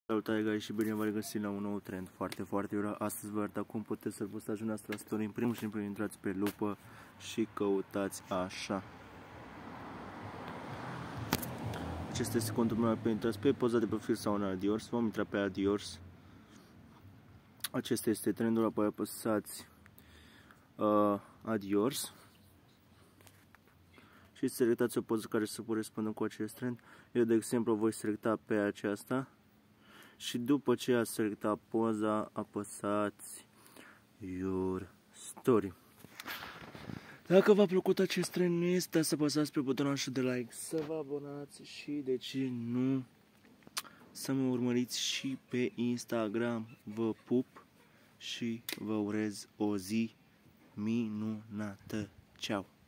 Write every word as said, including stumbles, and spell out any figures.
Salutare guys și bine v-am regăsit la un nou trend foarte, foarte iura. Astăzi vă arăt cum puteți să-l postați dumneavoastră la story. În primul și în primul intrați pe lupă și căutați așa. Acesta este contul meu pe intrați pe poza de profil sau în Adiors. Vom intra pe Adiors. Acesta este trendul, apoi apăsați uh, Adiors. Și selectați o poză care să corespundă cu acest trend. Eu, de exemplu, voi selecta pe aceasta. Și după ce ați selectat poza, apăsați Your Story. Dacă v-a plăcut acest trend, nu este să apăsați pe butonul de like, să vă abonați și, de ce nu, să mă urmăriți și pe Instagram. Vă pup și vă urez o zi minunată. Ceau!